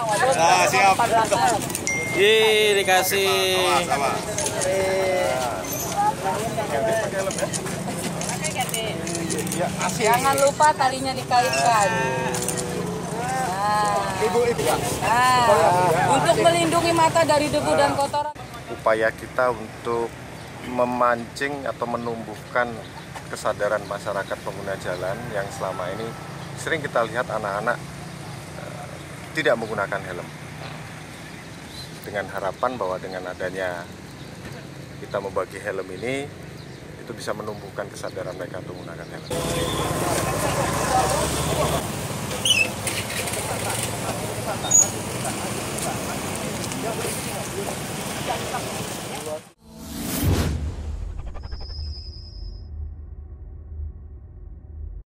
Nah, siap. Dikasih. Sama. Jangan lupa talinya dikaitkan. Untuk melindungi mata dari debu dan kotoran. Upaya kita untuk memancing atau menumbuhkan kesadaran masyarakat pengguna jalan yang selama ini sering kita lihat anak-anak tidak menggunakan helm. Dengan harapan bahwa dengan adanya kita membagi helm ini, itu bisa menumbuhkan kesadaran mereka untuk menggunakan helm.